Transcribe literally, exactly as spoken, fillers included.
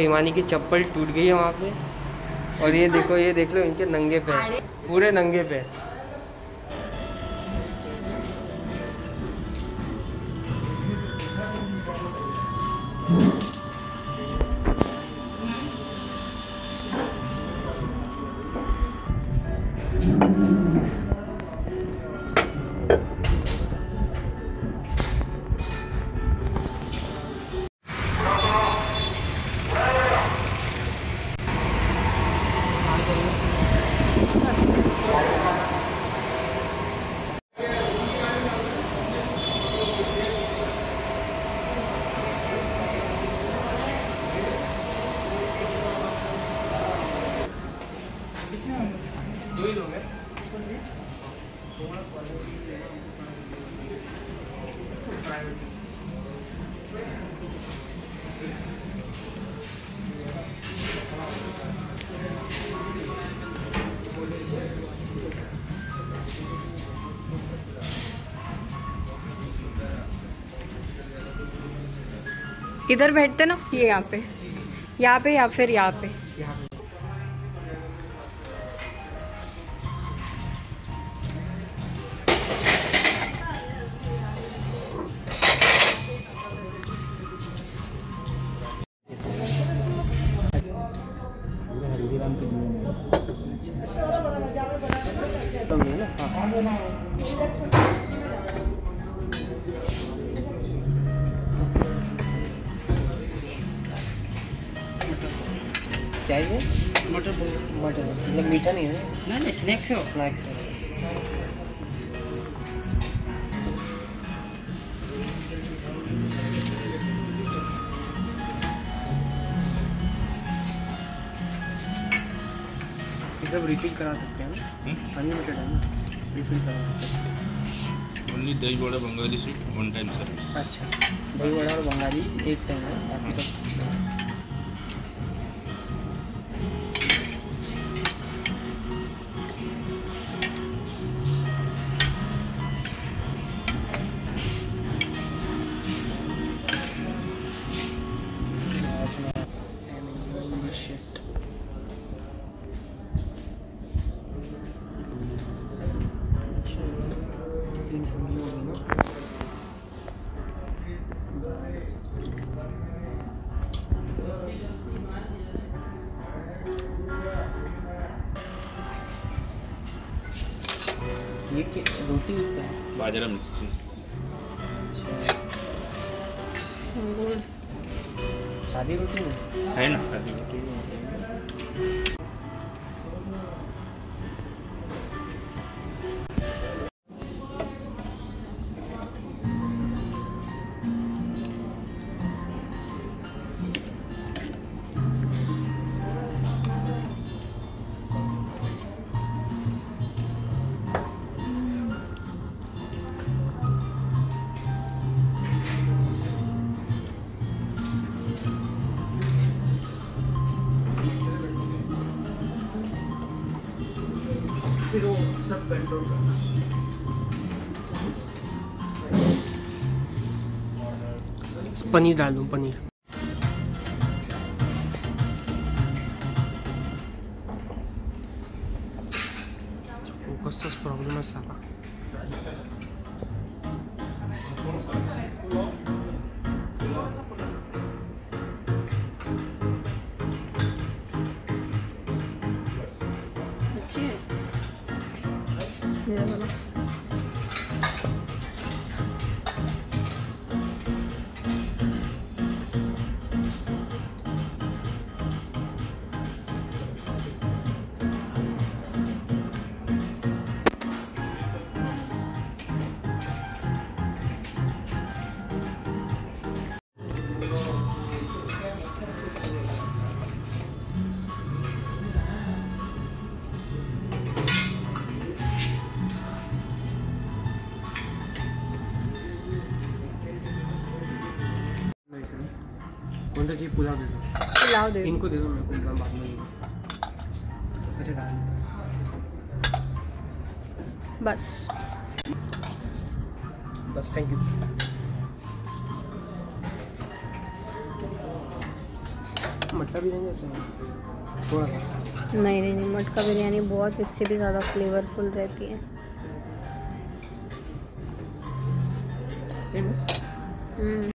हिमानी की चप्पल टूट गई है वहाँ पे। और ये देखो, ये देख लो इनके नंगे पैर, पूरे नंगे पैर। दो ही लोग हैं। इधर बैठते ना, ये यहाँ पे, यहाँ पे या फिर यहाँ पे। चाहिए मटर मटर मतलब मीठा नहीं है ना? नहीं, स्नैक्स है। स्नैक्स है। सब रिफिल करा सकते हैं ना, अनलिमिटेड है ना, रिफिल करा सकते हैं। Only dahi vada Bengali sweet one time service. अच्छा, दही वड़ा और बंगाली एक टाइम है, बाकी सब ये रोटी है बाजरा मिक्सी। सादी रोटी में है ना, सादी रोटी फिर वो सब कंट्रोल करना। पनीर डाल दूँ, पनीर। फोकस प्रॉब्लम है सारा। कौन सा चीज़? पुलाव दे दो। पुलाव दे दो। इनको दे दो, मेरे को बाद में। अच्छा डाल बस बस, थैंक यू। मटका बिरयानी ऐसा है थोड़ा सा। नहीं नहीं नहीं, मटका बिरयानी बहुत इससे भी ज़्यादा फ्लेवरफुल रहती है। सेम है। हम्म